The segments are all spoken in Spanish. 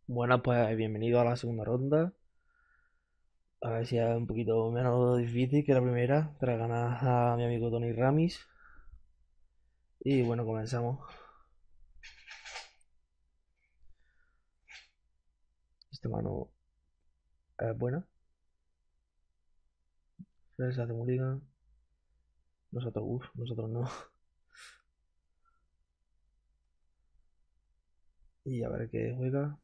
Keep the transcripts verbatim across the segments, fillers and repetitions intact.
Bueno, pues bienvenido a la segunda ronda. A ver si es un poquito menos difícil que la primera, tras ganar a mi amigo Tony Ramis. Y bueno, comenzamos. Este mano es buena. Se hace mulligan. Nosotros, uff, nosotros no. Y a ver qué juega.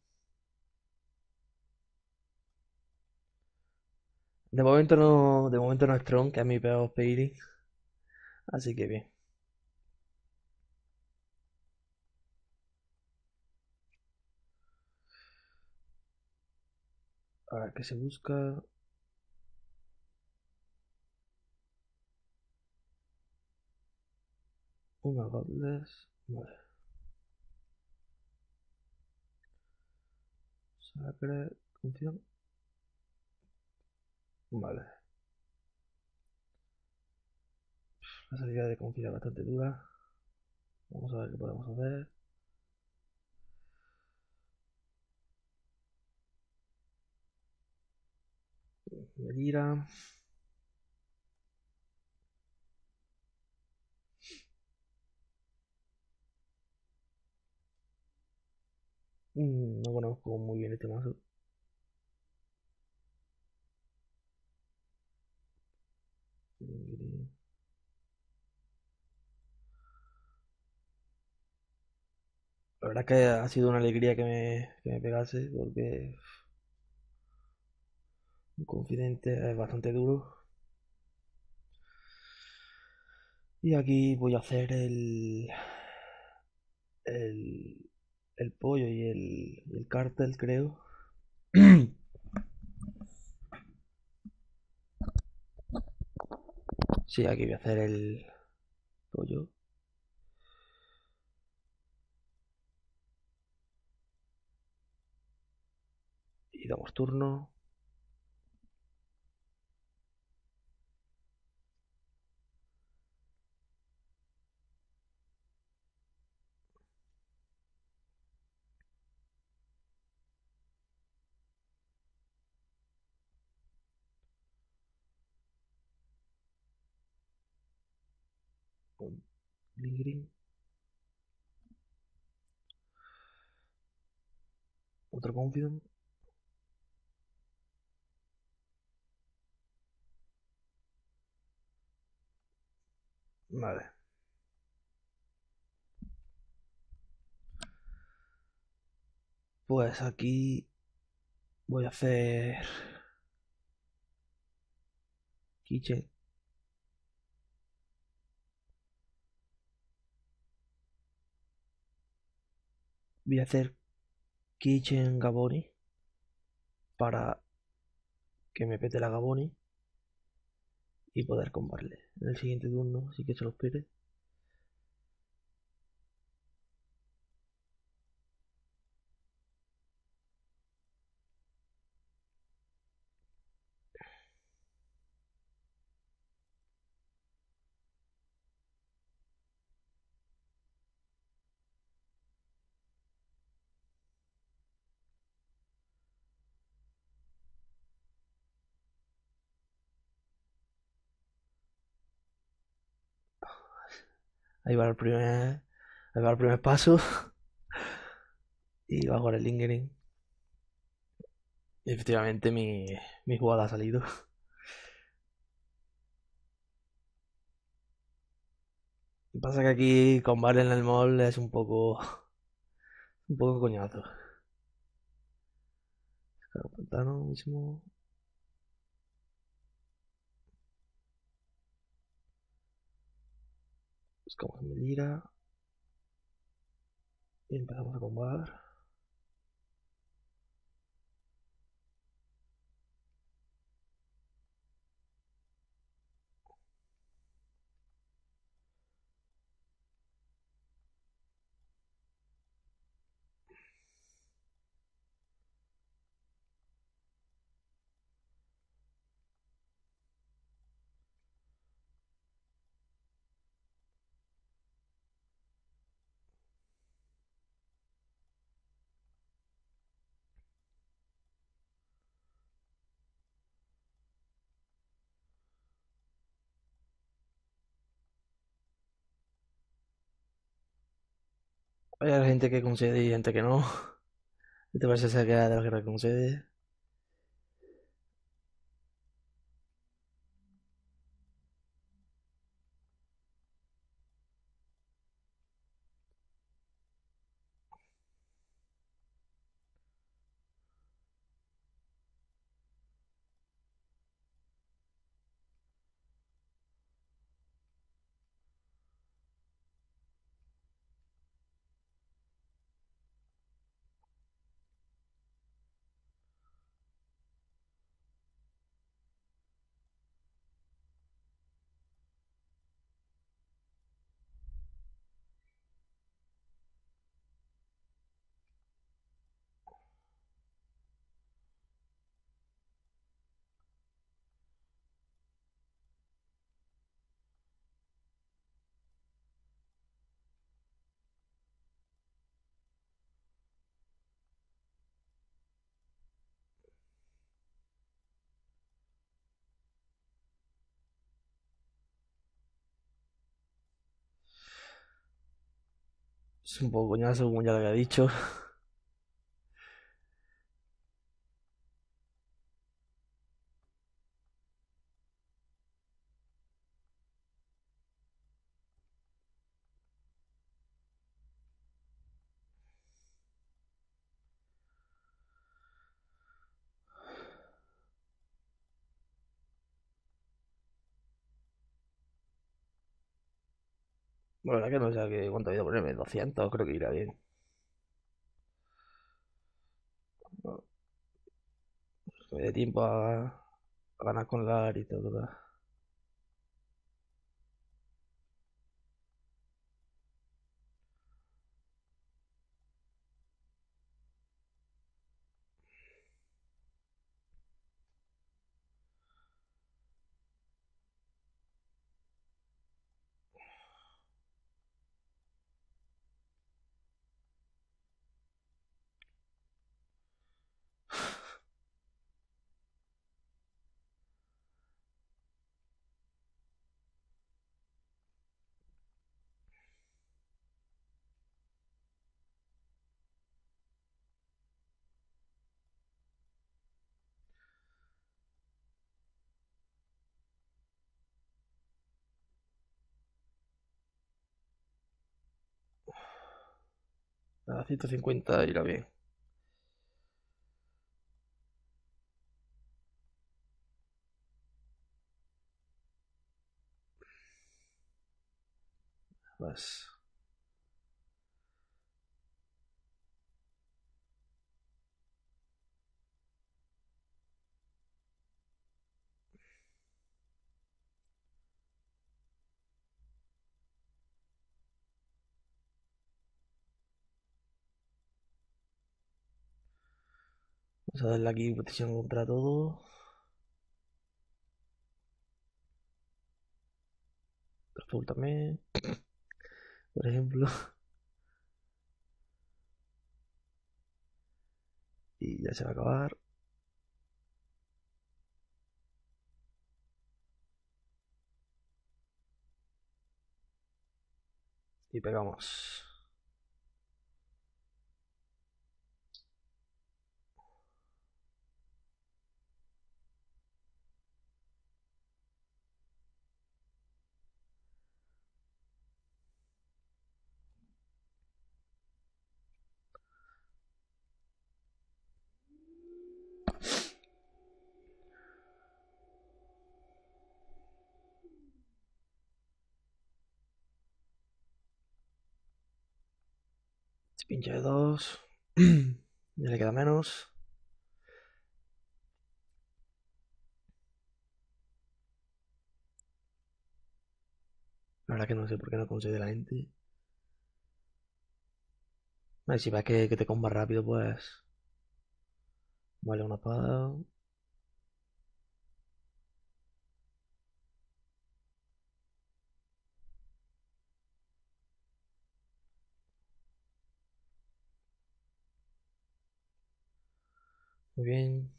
De momento no, de momento no es Tron, que es mi peor pairing. Así que bien. A ver qué se busca. Una Godless. Vale. Sacre. Confian. Vale. La salida de Confida es bastante dura. Vamos a ver qué podemos hacer. Me tira. Mm, no conozco muy bien este mazo. La verdad es que ha sido una alegría que me, que me pegase, porque un confidente es bastante duro. Y aquí voy a hacer el, el, el pollo y el, y el cártel, creo. Sí, aquí voy a hacer el pollo. Y damos turno. Con Lingering. Otro confident. Vale. Pues aquí voy a hacer Kitchen. Voy a hacer Kitchen Gaboni para que me pete la Gaboni y poder combarle en el siguiente turno, así que se lo espere. Ahí va el primer, ahí va el primer paso y va a jugar el Lingering. Y efectivamente mi, mi jugada ha salido. Lo que pasa que aquí con Vale en el mall es un poco, un poco coñazo. Claro, pantano mismo. Buscamos en Melira y empezamos a combar. Hay gente que concede y gente que no. ¿Te parece esa que de la guerra que concede? Es un poco coñazo, como ya lo había dicho. La verdad que no sé qué- cuánto he ido a ponerme. Doscientos creo que irá bien. No, que me dé tiempo a, a ganar con la y todo. A ciento cincuenta irá bien. Más. Vamos a darle aquí protección contra todo. Azul también, por ejemplo. Y ya se va a acabar. Y pegamos. Pincha de dos. Ya le queda menos. La verdad que no sé por qué no consigue la gente. A ver, si ves que, que te comba rápido, pues. Vale, una espada. Muy bien.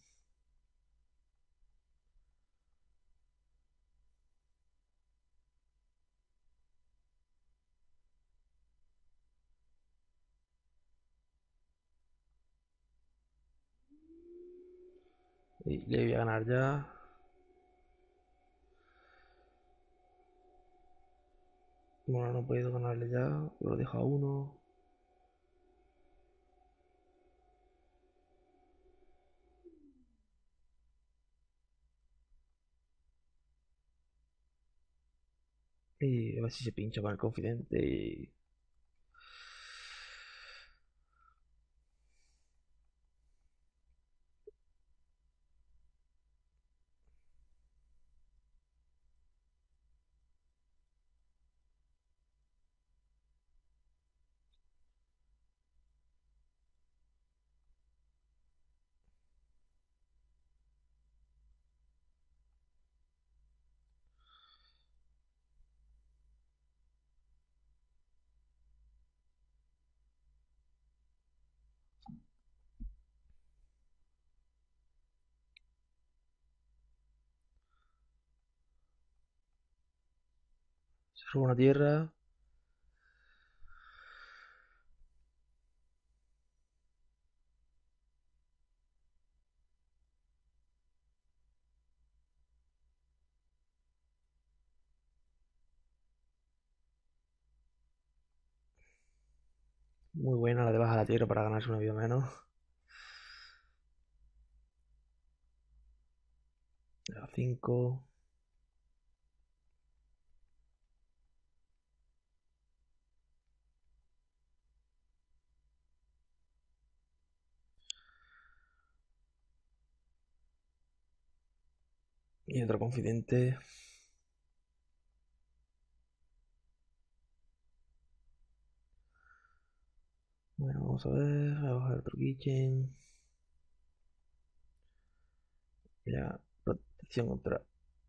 Y le voy a ganar ya. Bueno, no puedo ganarle ya. Lo dejo a uno. Y a ver si se pincha con el confidente. Y se roba una tierra. Muy buena la de baja la tierra para ganarse una vida menos. A cinco. Y otro confidente. Bueno, vamos a ver. Voy a bajar otro kitchen. Ya, protección contra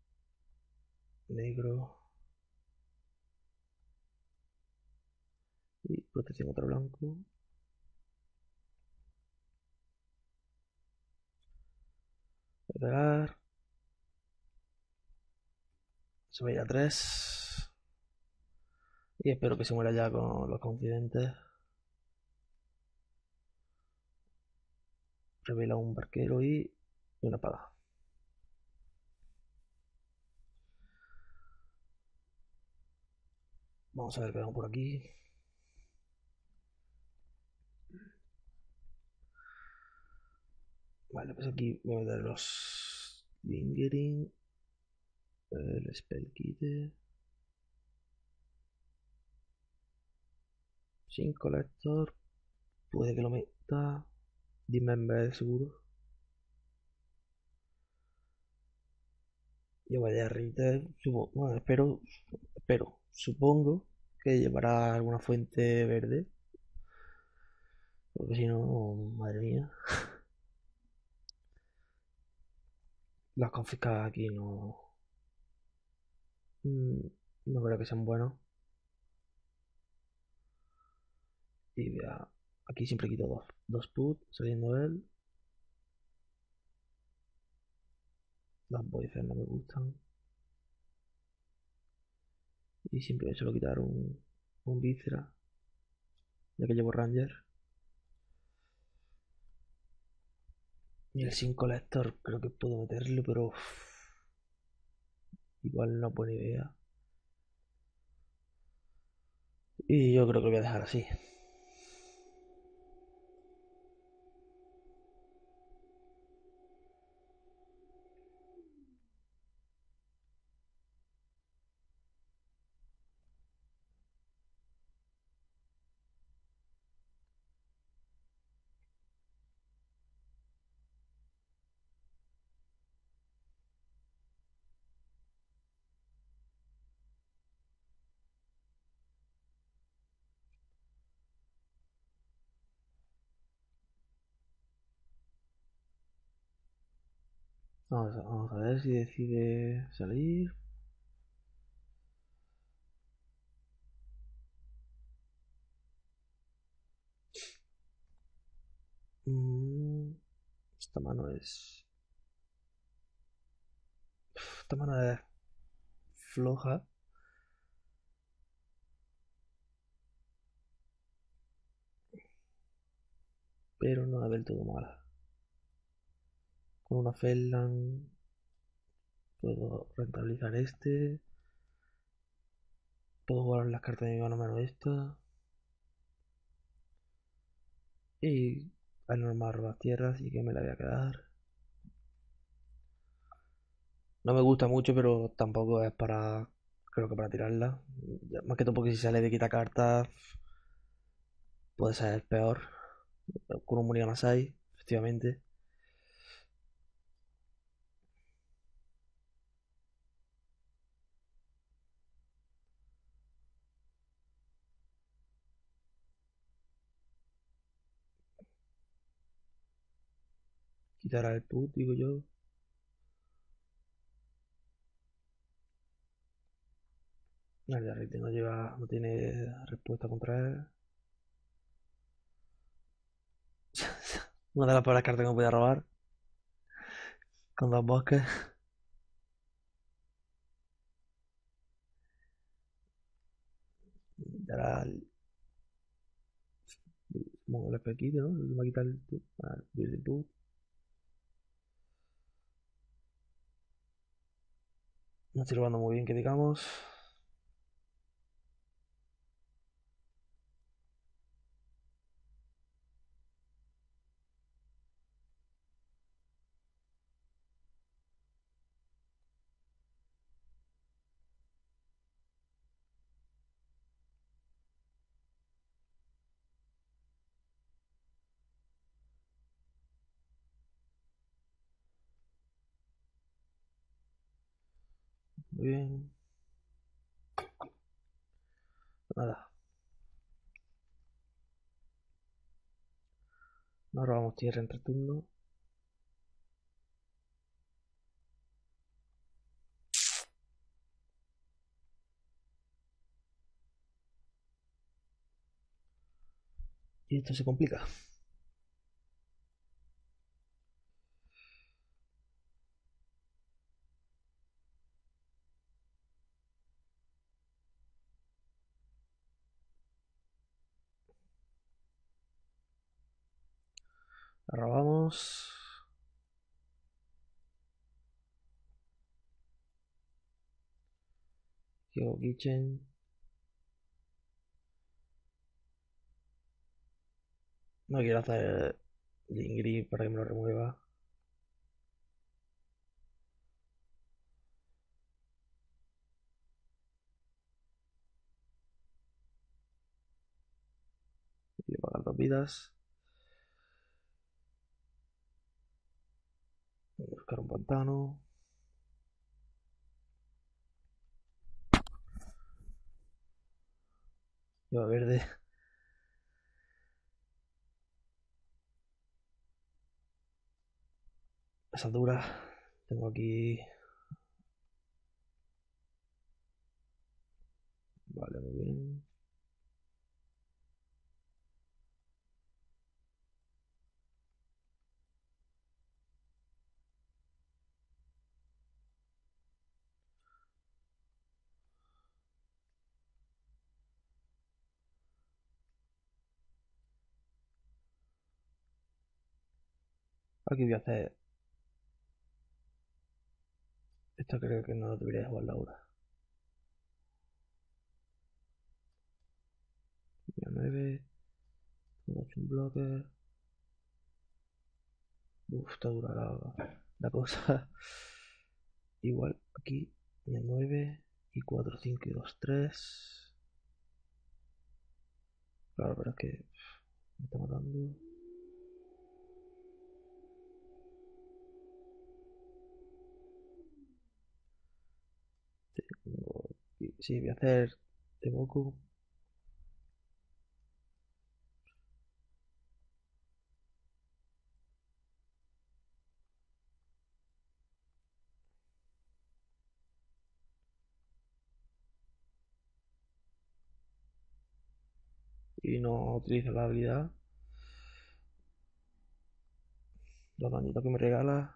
negro. Y protección contra blanco. Voy a pegar. Se va a ir a tres. Y espero que se muera ya con los confidentes. Revela un barquero y una espada. Vamos a ver qué vamos por aquí. Vale, pues aquí voy a meter los Lingering, el Spellkite, sin Collector, puede que lo meta, Dismember seguro. Yo vaya a Ritter, supongo, bueno, espero, espero, supongo que llevará alguna fuente verde, porque si no, madre mía, las confiscadas aquí no, mm, no creo que sean buenos. Y vea, aquí siempre quito dos, dos put, saliendo él. Las voices no me gustan. Y siempre me suelo quitar un, un víscera, ya que llevo Ranger. Y el sin Collector creo que puedo meterlo, pero uff, igual no es buena idea. Y yo creo que lo voy a dejar así. Vamos a, vamos a ver si decide salir. Mm, esta mano es... Esta mano es floja, pero no es del todo mala. con una Fellan puedo rentabilizar este. Puedo jugar las cartas de mi mano a mano esta. Y al normal robar tierras y que me la voy a quedar. No me gusta mucho, pero tampoco es para. Creo que para tirarla. Más que todo porque si sale de quita cartas puede ser peor. Con un Masai, efectivamente. Quitar al put, digo yo. El de Rite no lleva. No tiene respuesta contra él. Una de las peores cartas que me podía robar. Con dos bosques. Y ahora el. Como el espequito, ¿no? Me va a quitar el put. Ah, el put. No estoy robando muy bien, que digamos. Muy bien. Nada. No robamos tierra entre turnos. Y esto se complica. La robamos. Diego Kitchen. No quiero hacer Lingri para que me lo remueva. Y pagar dos vidas. Buscar un pantano. Lleva verde. Esa dura. Tengo aquí. Vale, muy bien. Aquí voy a hacer. Esto creo que no lo debería jugar ahora. Voy a nueve. Todo hecho un bloque. Uf, está dura la, la cosa. Igual aquí. Voy a nueve. Y cuatro, cinco y dos, tres. Claro, pero es que me está matando. Tengo aquí- Sí, voy a hacer Evoco. Y no utilizo la habilidad. Los dañitos que me regala.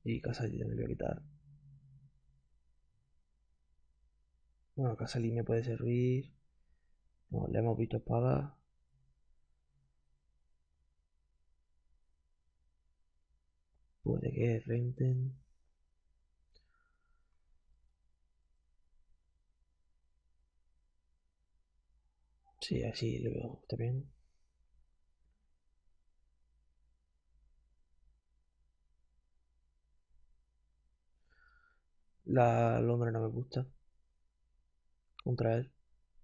Y Casali me lo voy a quitar. Bueno, Casali me puede servir. No, le hemos visto espada. Puede que renten. Sí, así le veo. Está bien. La Londres no me gusta. Contra él.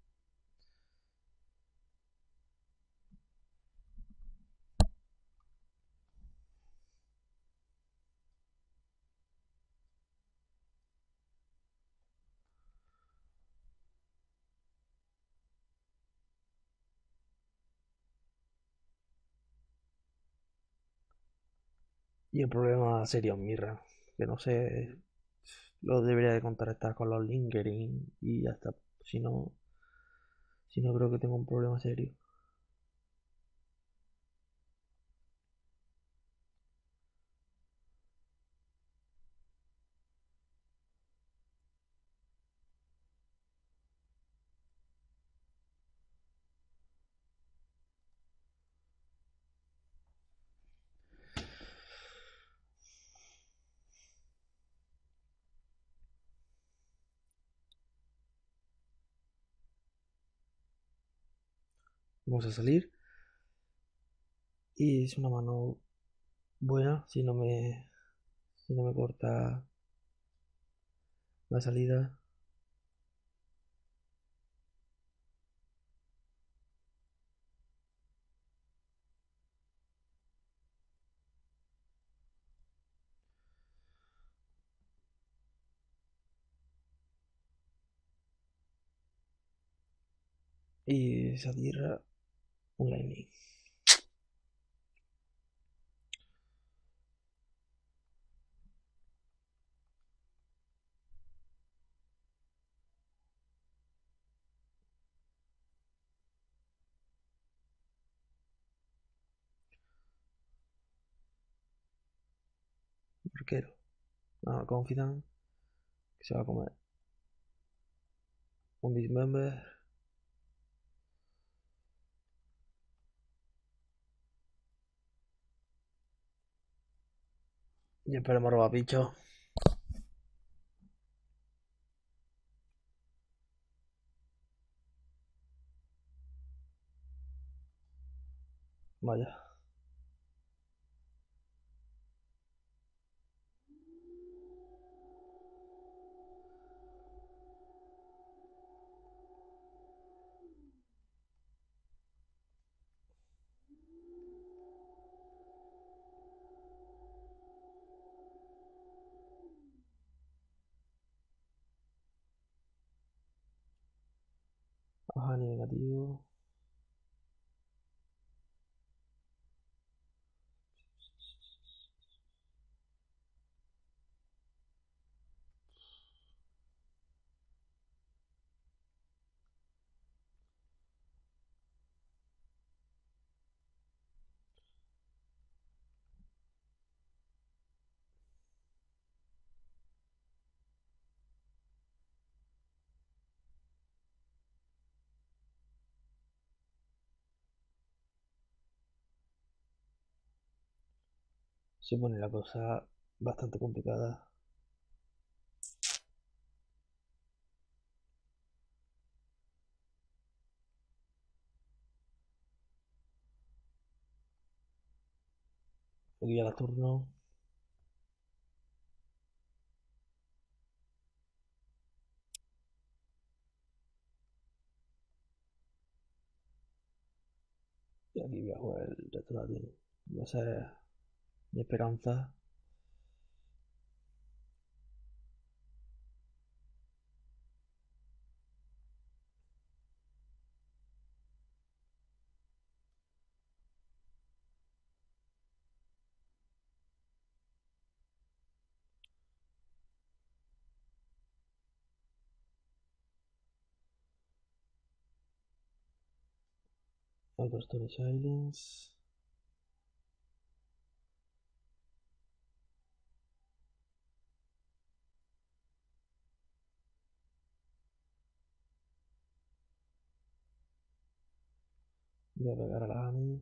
Y el problema sería un Mirra. Que no sé. Lo debería de contrarrestar con los Lingering. Y ya está. Si no. Si no, creo que tengo un problema serio. Vamos a salir. Y es una mano buena. Si no me. Si no me corta la salida. Y esa tierra. Un lightning. Arquero. Ah, Confident. Que se va a comer. Un Dismember. Y esperemos robar bichos. Vaya. Ajá, ni negativo. Se pone la cosa bastante complicada. Aquí ya la turno. Y aquí voy a jugar el Retronating. Va a ser mi esperanza. Outer Stone Silence. Voy a pegar a la Ani.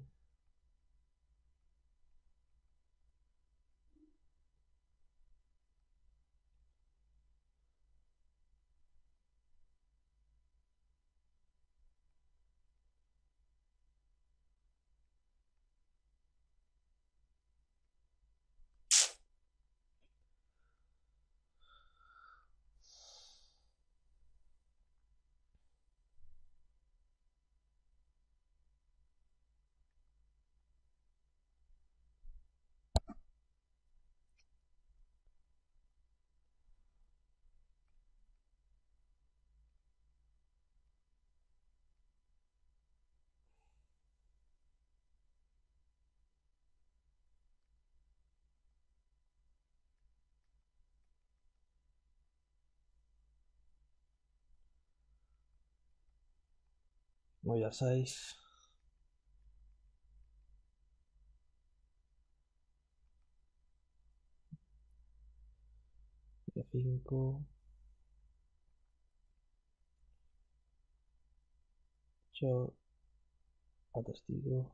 Voy a seis. Voy a cinco. ocho. Atestigo.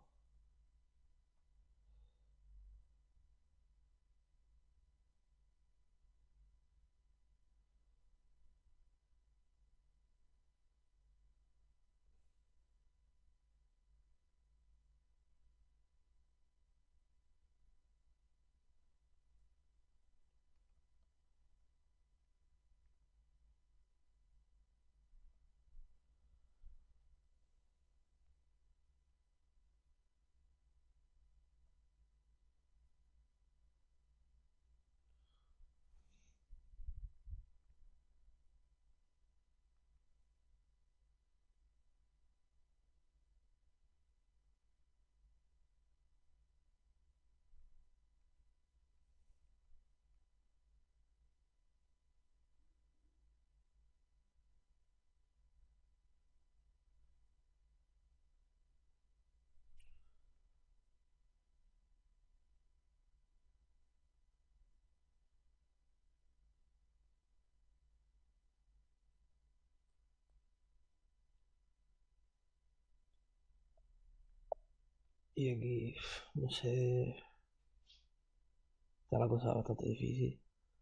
Y aquí, no sé, está la cosa bastante difícil.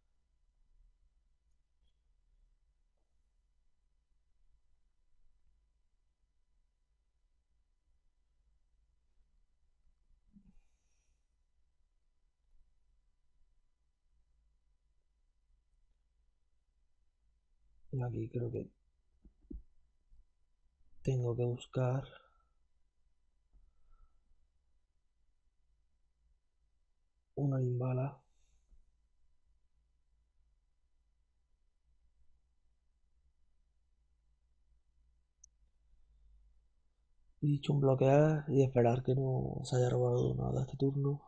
Y aquí creo que tengo que buscar una limbala. Y dicho un bloquear y esperar que no se haya robado nada este turno.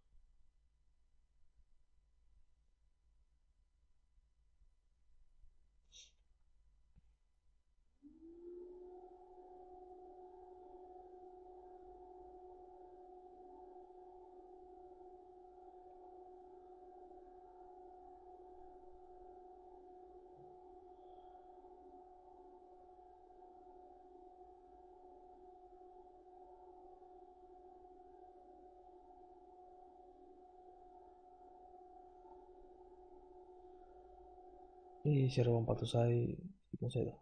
Y se roba un Patusai y concedo.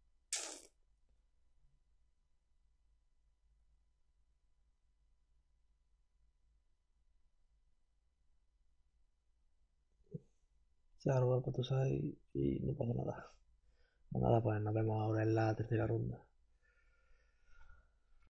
Se ha robado el Patusai y no pasa nada. Pues nada, pues nos vemos ahora en la tercera ronda.